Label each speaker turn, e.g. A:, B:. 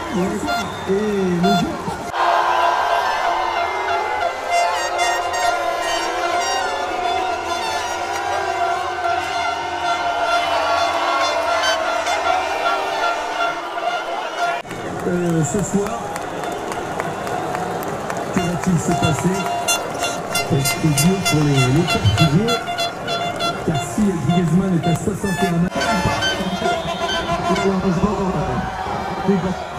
A: Et le jeu. Ce soir, que va-t-il se passer? Est-ce que Dieu pour les Portugais? Car si Griezmann est à 61 mètres,